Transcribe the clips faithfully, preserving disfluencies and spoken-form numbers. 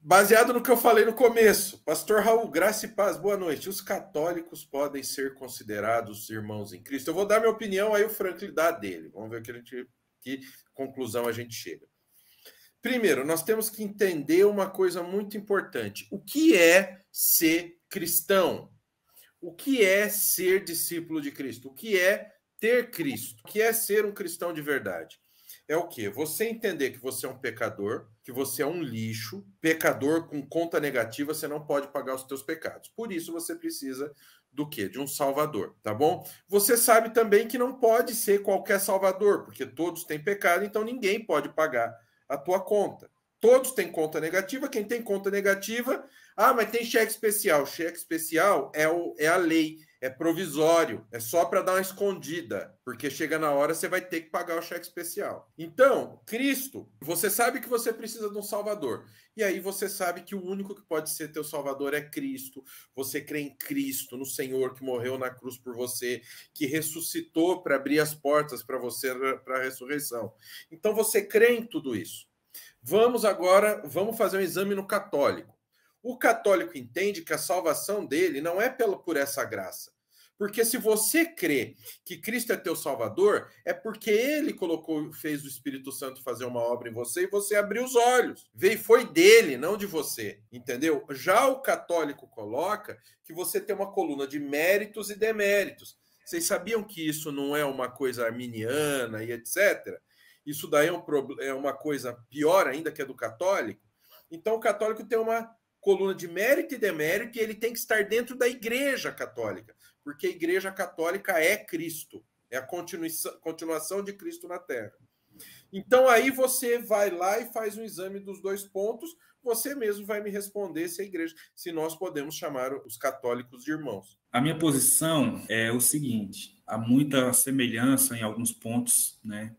Baseado no que eu falei no começo, Pastor Raul, graça e paz, boa noite. Os católicos podem ser considerados irmãos em Cristo? Eu vou dar minha opinião, aí o Franklin dá dele. Vamos ver que, a gente, que conclusão a gente chega. Primeiro, nós temos que entender uma coisa muito importante. O que é ser cristão? O que é ser discípulo de Cristo? O que é ter Cristo? O que é ser um cristão de verdade? É o quê? Você entender que você é um pecador, que você é um lixo, pecador com conta negativa, você não pode pagar os teus pecados. Por isso você precisa do quê? De um salvador, tá bom? Você sabe também que não pode ser qualquer salvador, porque todos têm pecado, então ninguém pode pagar a tua conta. Todos têm conta negativa, quem tem conta negativa, ah, mas tem cheque especial. Cheque especial é, o, é a lei, é provisório, é só para dar uma escondida, porque chega na hora você vai ter que pagar o cheque especial. Então, Cristo, você sabe que você precisa de um Salvador, e aí você sabe que o único que pode ser teu Salvador é Cristo. Você crê em Cristo, no Senhor que morreu na cruz por você, que ressuscitou para abrir as portas para você para a ressurreição. Então você crê em tudo isso. Vamos agora, vamos fazer um exame no católico. O católico entende que a salvação dele não é pela, por essa graça. Porque se você crê que Cristo é teu Salvador, é porque ele colocou, fez o Espírito Santo fazer uma obra em você e você abriu os olhos. Veio, foi dele, não de você. Entendeu? Já o católico coloca que você tem uma coluna de méritos e deméritos. Vocês sabiam que isso não é uma coisa arminiana e etcétera? Isso daí é, um, é uma coisa pior ainda que a do católico. Então, o católico tem uma coluna de mérito e demérito e ele tem que estar dentro da Igreja Católica, porque a Igreja Católica é Cristo, é a continuação, continuação de Cristo na Terra. Então, aí você vai lá e faz um exame dos dois pontos, você mesmo vai me responder se a Igreja, se nós podemos chamar os católicos de irmãos. A minha posição é o seguinte, há muita semelhança em alguns pontos, né?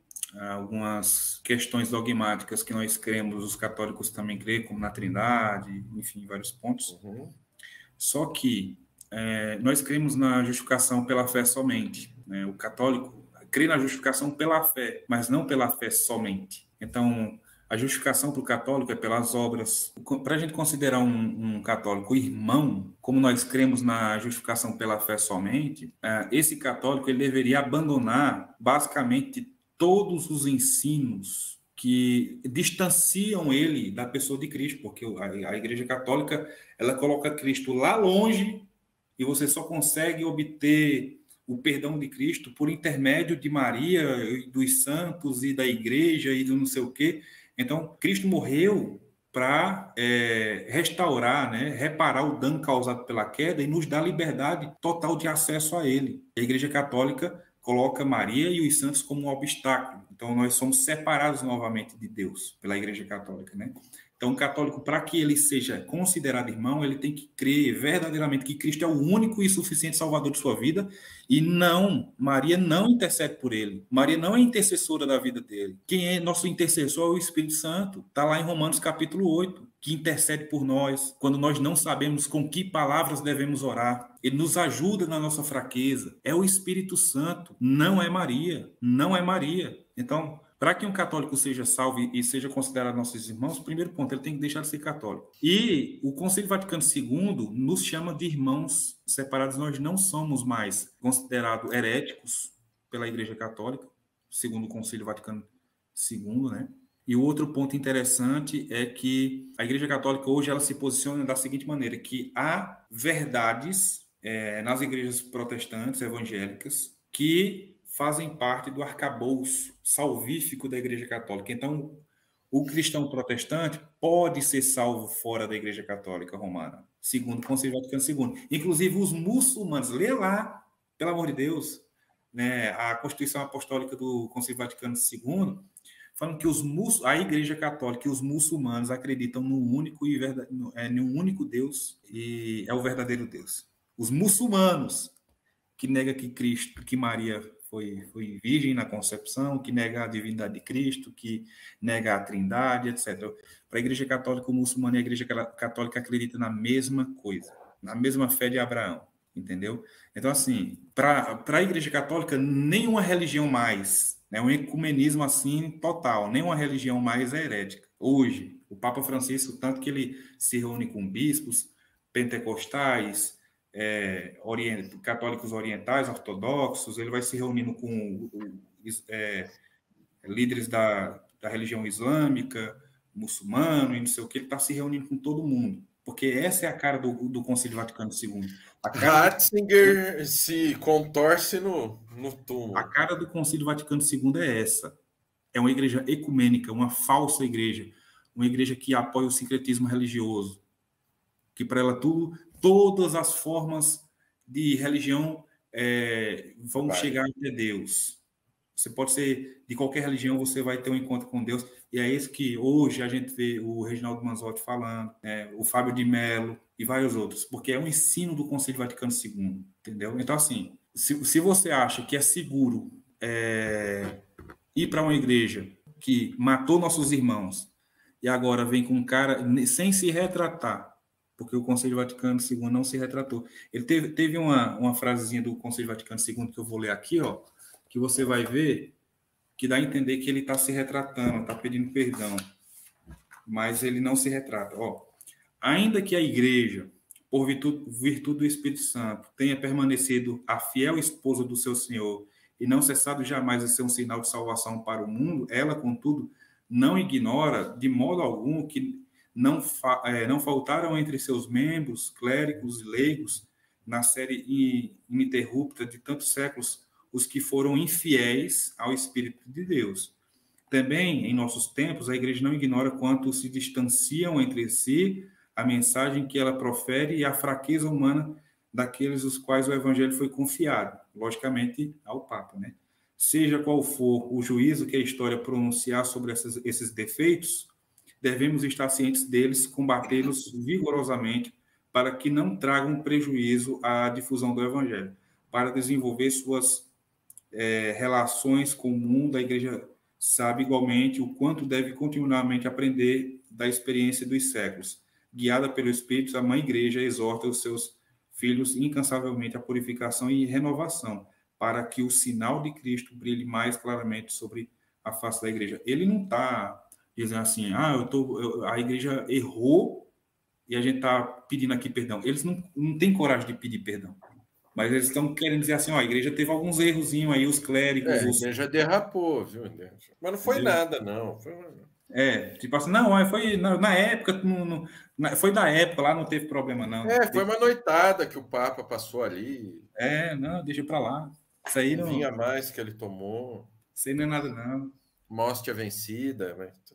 Algumas questões dogmáticas que nós cremos, os católicos também creem, como na Trindade, enfim, vários pontos. Uhum. Só que é, nós cremos na justificação pela fé somente. Né? O católico crê na justificação pela fé, mas não pela fé somente. Então, a justificação para o católico é pelas obras. Para a gente considerar um, um católico irmão, como nós cremos na justificação pela fé somente, é, esse católico ele deveria abandonar, basicamente, todos os ensinos que distanciam ele da pessoa de Cristo, porque a Igreja Católica ela coloca Cristo lá longe e você só consegue obter o perdão de Cristo por intermédio de Maria, dos santos e da Igreja e do não sei o quê. Então, Cristo morreu para é, restaurar, né, reparar o dano causado pela queda e nos dar liberdade total de acesso a ele. A Igreja Católica coloca Maria e os santos como um obstáculo. Então, nós somos separados novamente de Deus pela Igreja Católica, né? Então, o católico, para que ele seja considerado irmão, ele tem que crer verdadeiramente que Cristo é o único e suficiente Salvador de sua vida e não, Maria não intercede por ele. Maria não é intercessora da vida dele. Quem é nosso intercessor é o Espírito Santo. Está lá em Romanos capítulo oito, que intercede por nós quando nós não sabemos com que palavras devemos orar. Ele nos ajuda na nossa fraqueza. É o Espírito Santo, não é Maria. Não é Maria. Então, para que um católico seja salvo e seja considerado nossos irmãos, primeiro ponto, ele tem que deixar de ser católico. E o Concílio Vaticano segundo nos chama de irmãos separados. Nós não somos mais considerados heréticos pela Igreja Católica, segundo o Concílio Vaticano segundo, né? E o outro ponto interessante é que a Igreja Católica hoje ela se posiciona da seguinte maneira, que há verdades é, nas igrejas protestantes, evangélicas, que fazem parte do arcabouço salvífico da Igreja Católica. Então, o cristão protestante pode ser salvo fora da Igreja Católica Romana, segundo o Concílio Vaticano segundo. Inclusive, os muçulmanos, lê lá, pelo amor de Deus, né, a Constituição Apostólica do Concílio Vaticano segundo, falando que os mus... a Igreja Católica e os muçulmanos acreditam no único, e verdade... é, no único Deus e é o verdadeiro Deus. Os muçulmanos que negam que Cristo, que Maria Foi, foi virgem na concepção, que nega a divindade de Cristo, que nega a trindade, etcétera. Para a Igreja Católica, o muçulmano e a Igreja Católica acreditam na mesma coisa, na mesma fé de Abraão, entendeu? Então, assim, para a Igreja Católica, nenhuma religião mais, né, um ecumenismo assim total, nenhuma religião mais é herética. Hoje, O Papa Francisco, tanto que ele se reúne com bispos, pentecostais, é, orient... católicos orientais, ortodoxos, ele vai se reunindo com é, líderes da, da religião islâmica, muçulmano, e não sei o que, ele está se reunindo com todo mundo. Porque essa é a cara do, do Concílio Vaticano segundo. A cara Ratzinger do... se contorce no, no túmulo. A cara do Concílio Vaticano segundo é essa. É uma igreja ecumênica, uma falsa igreja. Uma igreja que apoia o sincretismo religioso. Que para ela tudo, todas as formas de religião é, vão vai. chegar até Deus. Você pode ser de qualquer religião, você vai ter um encontro com Deus. E é isso que hoje a gente vê o Reginaldo Manzotti falando, né, o Fábio de Mello e vários outros, porque é um ensino do Concílio Vaticano segundo, entendeu? Então, assim, se, se você acha que é seguro é, ir para uma igreja que matou nossos irmãos e agora vem com um cara sem se retratar, porque o Concílio Vaticano segundo não se retratou. Ele teve, teve uma, uma frasezinha do Concílio Vaticano segundo que eu vou ler aqui, ó, que você vai ver que dá a entender que ele está se retratando, está pedindo perdão, mas ele não se retrata. Ó, ainda que a igreja, por virtude, virtude do Espírito Santo, tenha permanecido a fiel esposa do seu Senhor e não cessado jamais de ser um sinal de salvação para o mundo, ela, contudo, não ignora de modo algum que não, fa é, não faltaram entre seus membros, clérigos e leigos, na série ininterrupta de tantos séculos, os que foram infiéis ao Espírito de Deus. Também, em nossos tempos, a igreja não ignora quanto se distanciam entre si a mensagem que ela profere e a fraqueza humana daqueles os quais o evangelho foi confiado, logicamente ao Papa, né? Seja qual for o juízo que a história pronunciar sobre essas, esses defeitos, devemos estar cientes deles, combatê-los vigorosamente para que não tragam prejuízo à difusão do evangelho, para desenvolver suas É, relações com o mundo. A igreja sabe igualmente o quanto deve continuamente aprender da experiência dos séculos. Guiada pelo Espírito, a Mãe Igreja exorta os seus filhos incansavelmente à purificação e renovação, para que o sinal de Cristo brilhe mais claramente sobre a face da igreja. Ele não está dizendo assim, ah, eu tô, eu, a igreja errou e a gente está pedindo aqui perdão. Eles não, não têm coragem de pedir perdão. Mas eles estão querendo dizer assim, ó, a igreja teve alguns errozinhos aí, os clérigos... É, os... a igreja derrapou, viu? Mas não foi Entendeu? nada, não. Foi... É, tipo assim, não, foi na, na época, no, no, na, foi da época, lá não teve problema, não. É, foi uma noitada que o Papa passou ali. É, não, deixa pra lá. Isso aí não... não... vinha mais que ele tomou. Isso aí não é nada, não. Móstia vencida, mas